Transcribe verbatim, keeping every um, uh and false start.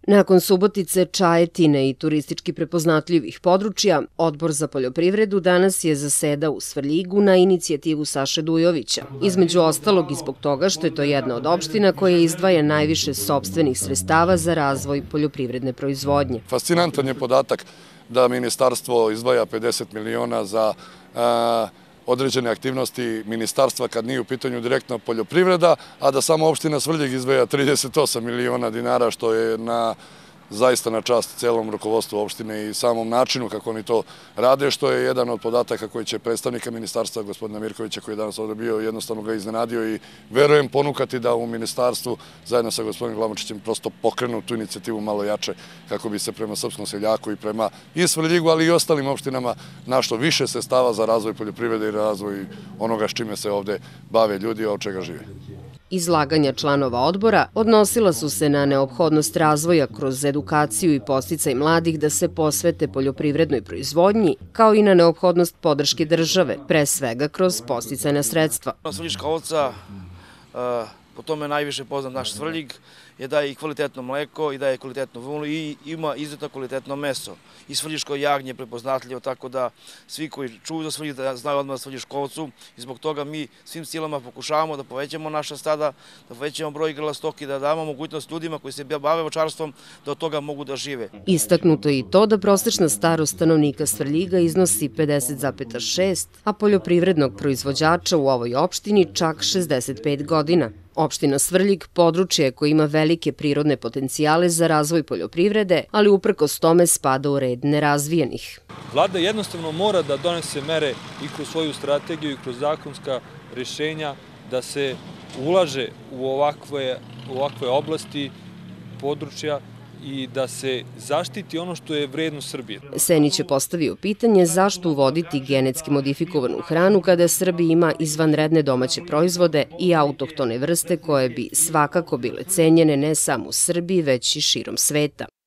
Nakon Subotice, Čajetine i turistički prepoznatljivih područja, Odbor za poljoprivredu danas je zasedao u Svrljigu na inicijativu Saše Dujovića. Između ostalog i zbog toga što je to jedna od opština koja izdvaja najviše sopstvenih sredstava za razvoj poljoprivredne proizvodnje. Fascinantan je podatak da ministarstvo izdvaja pedeset miliona za određene aktivnosti ministarstva kad nije u pitanju direktno poljoprivreda, a da samo opština Svrljig izdvaja trideset osam miliona dinara, što je na zaista na čast celom rukovodstvu opštine i samom načinu kako oni to rade, što je jedan od podataka koji će predstavnika ministarstva, gospodina Mirkovića, koji je danas ovdje bio, jednostavno ga iznenadio i verujem ponukati da u ministarstvu zajedno sa gospodinom Glamočićem prosto pokrenu tu inicijativu malo jače kako bi se prema srpskom seljaku i prema i Svrljigu, ali i ostalim opštinama našlo više sredstava za razvoj poljoprivrede i razvoj onoga s čime se ovdje bave ljudi, a od čega žive. Izlaganja članova odbora odnosila su se na neophodnost razvoja kroz edukaciju i podsticaj mladih da se posvete poljoprivrednoj proizvodnji, kao i na neophodnost podrške države, pre svega kroz podsticajna sredstva. Svrljiška ovca, po tome najviše poznat naš Svrljig, je daje i kvalitetno mleko i daje kvalitetnu vunu i ima izuzetno kvalitetno meso. I svrljiško jagnje je prepoznatljivo, tako da svi koji čuju za Svrljig da znaju odmah svrljišku ovcu i zbog toga mi svim silama pokušavamo da povećamo naša stada, da povećamo broj grla stoke i da damo mogućnost ljudima koji se bave voćarstvom da od toga mogu da žive. Istaknuto je i to da prosečna starost stanovnika Svrljiga iznosi pedeset zarez šest, a poljoprivrednog proizvođača u ovoj opštini čak šezdeset pet godina. Opština Svrljig područje koje ima velike prirodne potencijale za razvoj poljoprivrede, ali uprkos tome spada u red nerazvijenih. Vlada jednostavno mora da donese mere i kroz svoju strategiju i kroz zakonska rješenja da se ulaže u ovakve, u ovakve oblasti, područja i da se zaštiti ono što je vredno Srbije. Senić je postavio pitanje zašto uvoditi genetski modifikovanu hranu kada Srbija ima izvanredne domaće proizvode i autohtone vrste koje bi svakako bile cenjene ne samo u Srbiji, već i širom sveta.